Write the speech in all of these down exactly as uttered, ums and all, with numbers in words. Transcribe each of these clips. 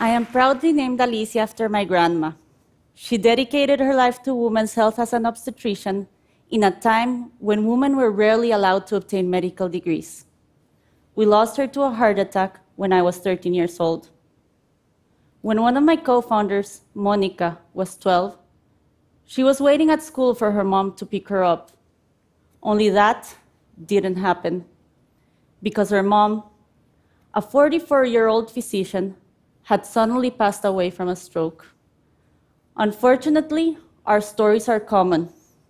I am proudly named Alicia after my grandma. She dedicated her life to women's health as an obstetrician in a time when women were rarely allowed to obtain medical degrees. We lost her to a heart attack when I was thirteen years old. When one of my co-founders, Monica, was twelve, she was waiting at school for her mom to pick her up. Only that didn't happen because her mom, a forty-four-year-old physician, had suddenly passed away from a stroke. Unfortunately, our stories are common.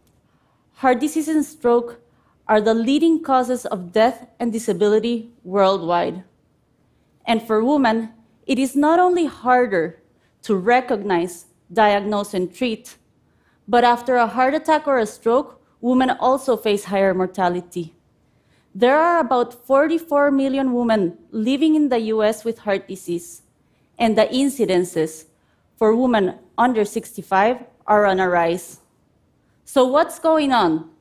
Heart disease and stroke are the leading causes of death and disability worldwide. And for women, it is not only harder to recognize, diagnose, and treat, but after a heart attack or a stroke, women also face higher mortality. There are about forty-four million women living in the U S with heart disease, and the incidences for women under sixty-five are on a rise. So what's going on?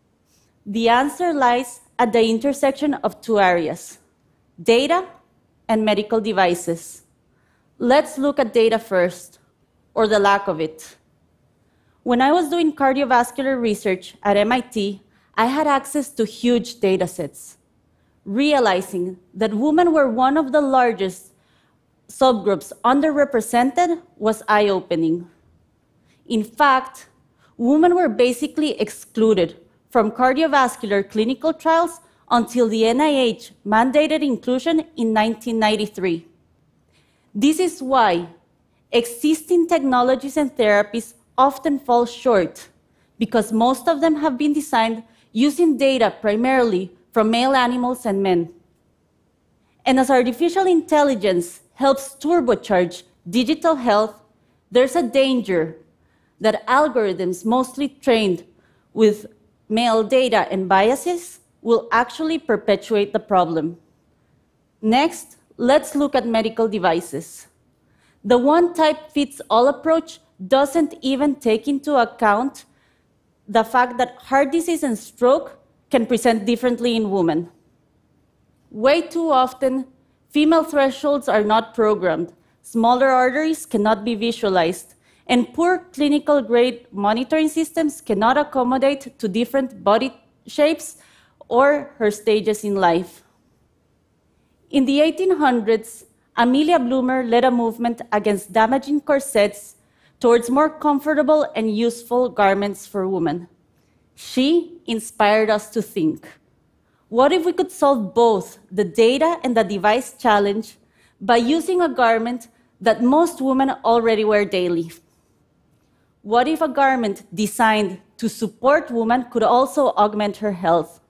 The answer lies at the intersection of two areas, data and medical devices. Let's look at data first, or the lack of it. When I was doing cardiovascular research at M I T, I had access to huge data sets. Realizing that women were one of the largest subgroups underrepresented was eye-opening. In fact, women were basically excluded from cardiovascular clinical trials until the N I H mandated inclusion in nineteen ninety-three. This is why existing technologies and therapies often fall short, because most of them have been designed using data primarily from male animals and men. And as artificial intelligence helps turbocharge digital health, there's a danger that algorithms mostly trained with male data and biases will actually perpetuate the problem. Next, let's look at medical devices. The one-type-fits-all approach doesn't even take into account the fact that heart disease and stroke can present differently in women. Way too often, female thresholds are not programmed, smaller arteries cannot be visualized, and poor clinical-grade monitoring systems cannot accommodate to different body shapes or her stages in life. In the eighteen hundreds, Amelia Bloomer led a movement against damaging corsets towards more comfortable and useful garments for women. She inspired us to think, what if we could solve both the data and the device challenge by using a garment that most women already wear daily? What if a garment designed to support women could also augment her health?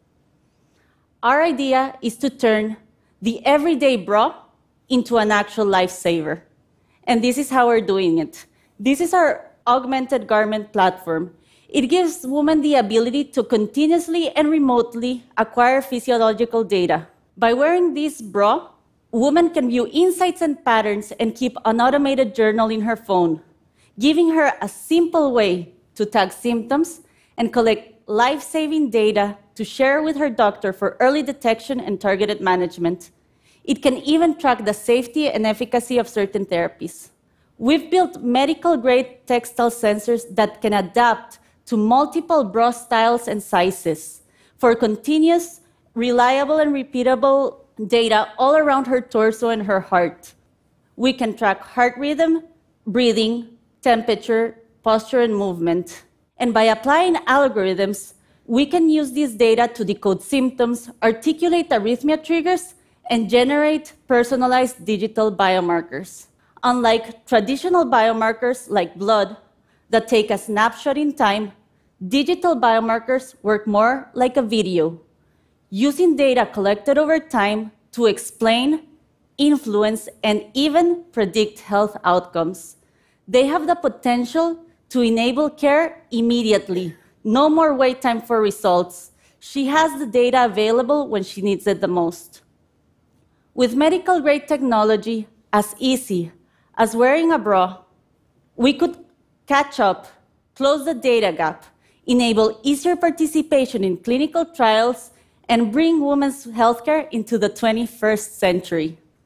Our idea is to turn the everyday bra into an actual lifesaver. And this is how we're doing it. This is our augmented garment platform. It gives women the ability to continuously and remotely acquire physiological data. By wearing this bra, women can view insights and patterns and keep an automated journal in her phone, giving her a simple way to tag symptoms and collect life-saving data to share with her doctor for early detection and targeted management. It can even track the safety and efficacy of certain therapies. We've built medical-grade textile sensors that can adapt to multiple bra styles and sizes for continuous, reliable, and repeatable data all around her torso and her heart. We can track heart rhythm, breathing, temperature, posture, and movement. And by applying algorithms, we can use this data to decode symptoms, articulate arrhythmia triggers, and generate personalized digital biomarkers. Unlike traditional biomarkers like blood that take a snapshot in time, digital biomarkers work more like a video, using data collected over time to explain, influence, and even predict health outcomes. They have the potential to enable care immediately. No more wait time for results. She has the data available when she needs it the most. With medical-grade technology as easy as wearing a bra, we could catch up, close the data gap, enable easier participation in clinical trials, and bring women's healthcare into the twenty-first century.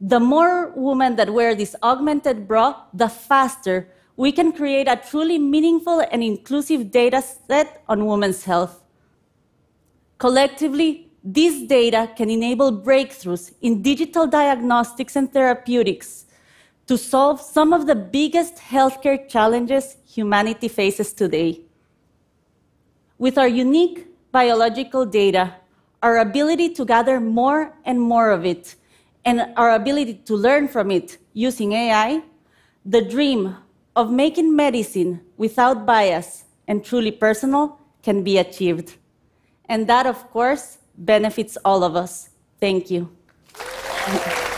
The more women that wear this augmented bra, the faster we can create a truly meaningful and inclusive data set on women's health. Collectively, this data can enable breakthroughs in digital diagnostics and therapeutics to solve some of the biggest healthcare challenges humanity faces today. With our unique biological data, our ability to gather more and more of it, and our ability to learn from it using A I, the dream of making medicine without bias and truly personal can be achieved. And that, of course, benefits all of us. Thank you.